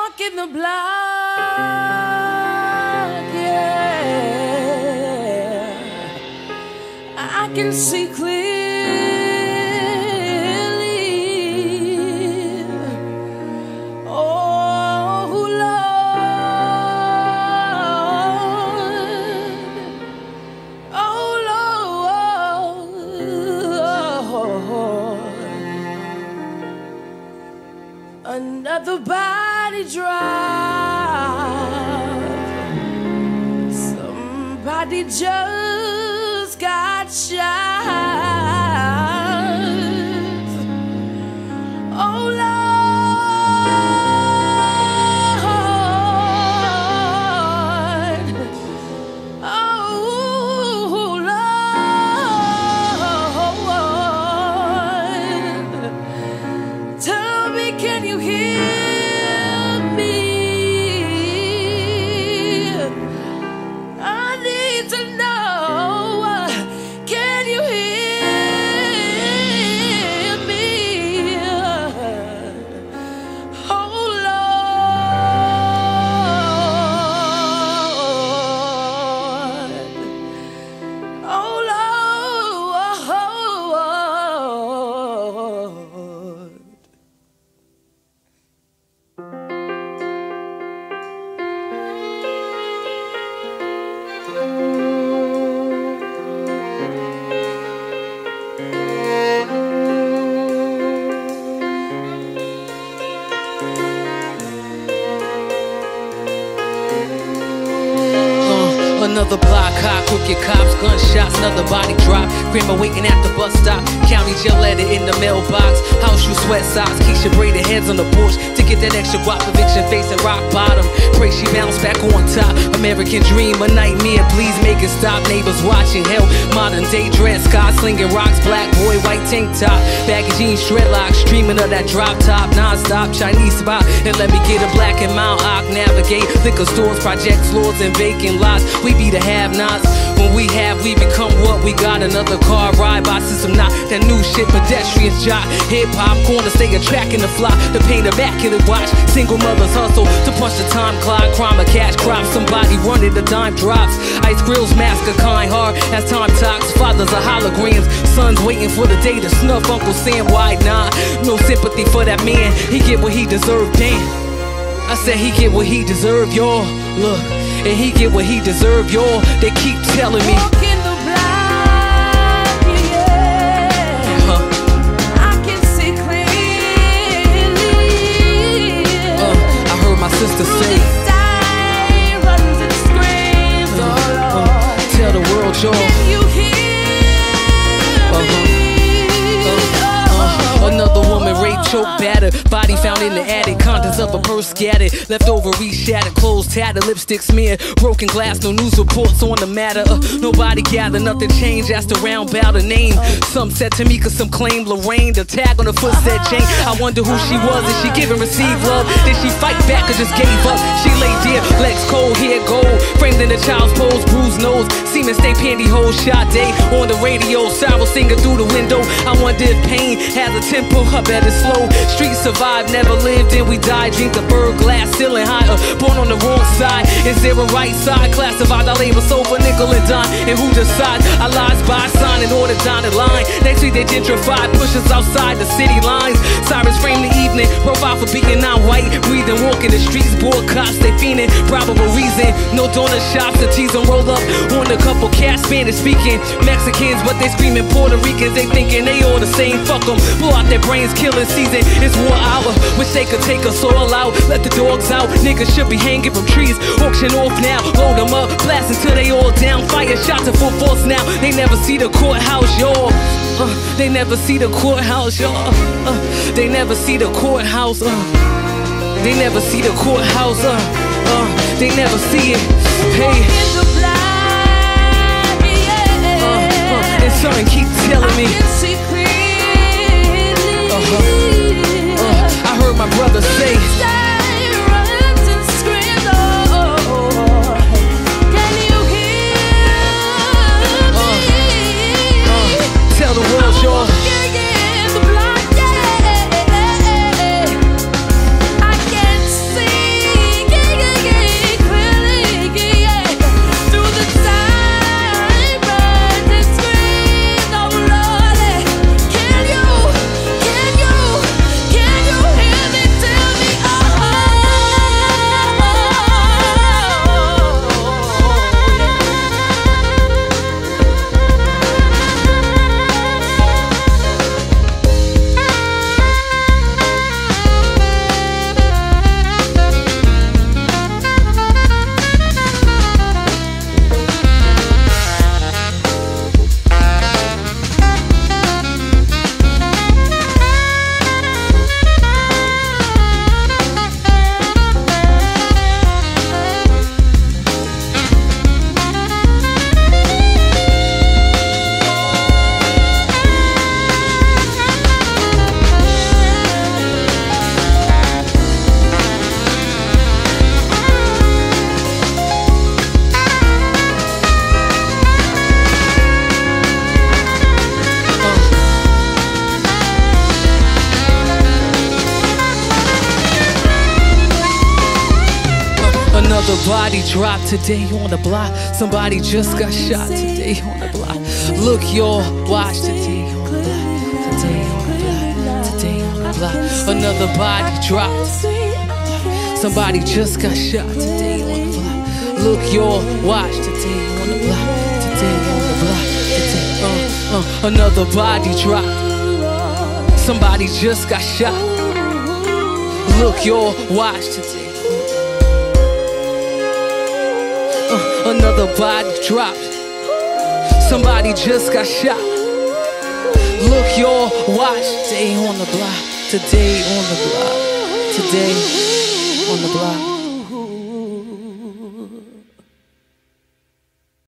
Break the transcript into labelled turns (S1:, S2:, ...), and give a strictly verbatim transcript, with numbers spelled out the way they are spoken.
S1: walking the block, yeah, I can see clearly. Oh Lord, oh Lord, another body drop. Somebody just got shot. Oh Lord, oh Lord, tell me, can you hear me? I need to know, can you hear me? Oh Lord, oh Lord.
S2: Another block hop, crooked cops, gunshots, another body drop. Grandma waiting at the bus stop. County jail letter in the mailbox. House shoe, sweat socks, Keisha braided heads on the porch to get that extra guap. Eviction facing rock bottom. Pray she bounce back on top. American dream, a nightmare. Please make it stop. Neighbors watching. Hell, modern day dress. Sky slinging rocks. Black boy, white tank top. Baggy jeans, dreadlocks. Dreaming of that drop top. Non-stop Chinese spot. And let me get a black and Mount Ock. Navigate liquor stores, projects, lords, and vacant lots. We be the have-nots. When we have, we become what we got. Another car ride by system, not that new shit. Pedestrians jot. Hip-hop corner, stay a track in the fly. The paint the back of the watch. Single mothers hustle to punch the time clock. Crime or cash crop. Somebody running the dime drops. Ice grills mask a kind heart as time talks. Fathers are holograms. Sons waiting for the day to snuff Uncle Sam. Why not? No sympathy for that man. He get what he deserved. Damn. I said he get what he deserved, y'all. Look, and he get what he deserved, y'all. They keep telling me.
S1: Walking the block, yeah.
S2: Huh.
S1: I can see clearly.
S2: Uh, I heard my sister say.
S1: Side runs and screams,
S2: Uh,
S1: oh
S2: uh,
S1: Lord.
S2: tell the world, y'all.
S1: Can you hear me?
S2: Uh, another woman raped, choked, battered, body found in the attic, contents of a purse scattered, leftover shattered, clothes tattered, lipstick smeared, broken glass, no news reports on the matter. Uh, nobody gathered, nothing changed, asked around about her name. Some said to me, cause some claimed Lorraine. The tag on the foot said Jane. I wonder who she was. Did she give and receive love? Did she fight back or just gave up? She lay dead, legs cold, hair gold, framed in a child's pose, bruised nose, semen stain pantyhose, shot day on the radio, sorrow singer through the window. I wonder if pain has a tempo, I bet it's slow. Street survived, never lived, and we died. Drink the bird glass, ceiling higher, born on the wrong side. Is there a right side? Classified, I labor sober, nickel and dime. And who decides? Our lives by sign in order dotted line. Next week they gentrified, push us outside the city lines. Sirens frame the evening, profile for being not white. Breathing, walking the streets, bored cops, they fiending. Probable reason, no donut shops, the teas and roll up on a couple cats, Spanish speaking Mexicans, but they screaming Puerto Ricans. They thinking they all the same, fuck them. Blow out their brains, killing season. It's war hour, wish they could take us all out. Let the dogs out, niggas should be hanging from trees. Auction off now, load them up, blast until they all down. Fire shots in full force now. They never see the courthouse, y'all. Uh, they never see the courthouse, y'all. Uh, they never see the courthouse. Uh, they never see the courthouse. Uh, uh, they never see it. Hey. Uh, uh, and something keep telling me. Uh-huh. Uh, I heard my brother say. Tell the world, y'all.
S1: I can see
S2: body dropped today on the block. Somebody just got shot today on the block. Look, y'all, watch today on the block. Today on the block. Today on the block. Another body dropped. Somebody just got shot today on the block. Look, y'all, watch today on the block. Today on the block. Today, uh, uh, another body dropped. Somebody just got shot. Look, y'all, watch today. Uh, another body dropped. Somebody just got shot. Look, y'all, watch today on the block. Today on the block. Today on the block.